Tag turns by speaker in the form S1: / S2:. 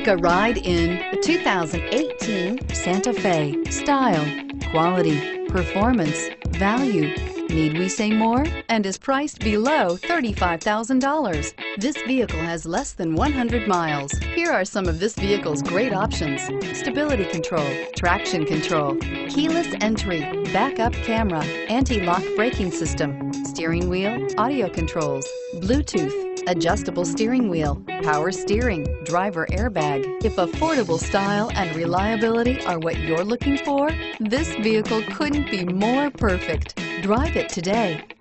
S1: a ride in the 2018 Santa Fe. Style, quality, performance, value. Need we say more? And is priced below $35,000. This vehicle has less than 100 miles. Here are some of this vehicle's great options: stability control, traction control, keyless entry, backup camera, anti-lock braking system, steering wheel audio controls, Bluetooth, adjustable steering wheel, power steering, driver airbag. If affordable style and reliability are what you're looking for, this vehicle couldn't be more perfect. Drive it today.